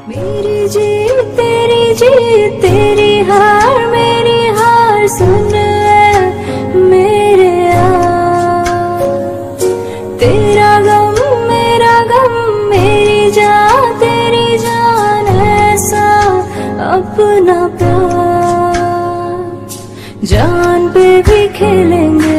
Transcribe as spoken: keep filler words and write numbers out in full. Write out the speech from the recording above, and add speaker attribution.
Speaker 1: मेरी जीत तेरी जीत, तेरी हार मेरी हार, सुन मेरे यार। तेरा गम मेरा गम, मेरी जान तेरी जान, ऐसा अपना प्यार। जान पे भी खेलेंगे